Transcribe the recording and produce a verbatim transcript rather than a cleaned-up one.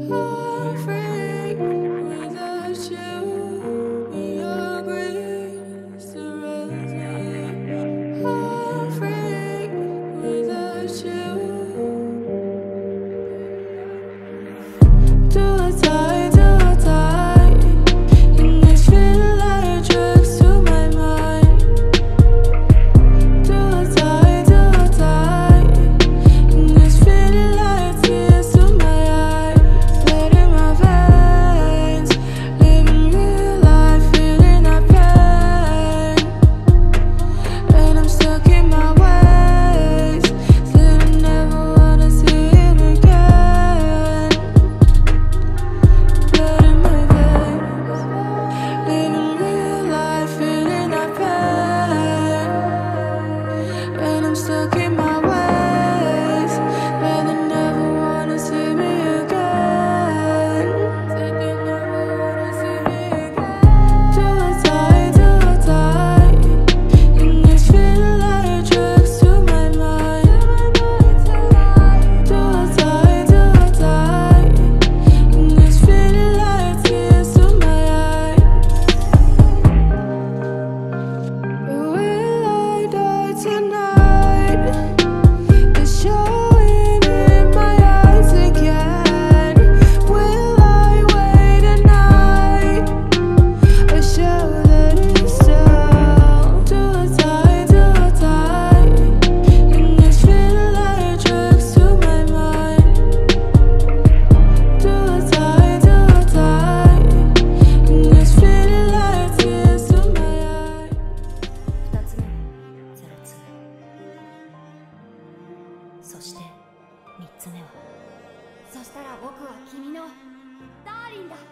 I'm free without you. Your grace surrounds me. I'm free without you. Do or die, do or die. And this feel like drugs to my mind. Do or die, do or die. And this feel like tears to my eyes. Blood in my veins, living real life, feeling that pain. And I'm stuck in my ways, said I never wanna see it again. Blood in my veins, living real life, feeling that pain. And I'm stuck in my ways, but they never wanna see me again. Said they never wanna see me again. Do or die, do or die. And this feel like drugs to my mind. Do or die, do or die. And this feel like tears to my eyes. Will I die tonight? The showing in my eyes again. Will I wait a night? A show that is still. Do or die, do or die. And this feel like drugs to my mind. Do or die, do or die. And this feel like tears to my eyes. 二つ目ゼロツー、そして三つ目はそしたら僕は君のダーリンだ。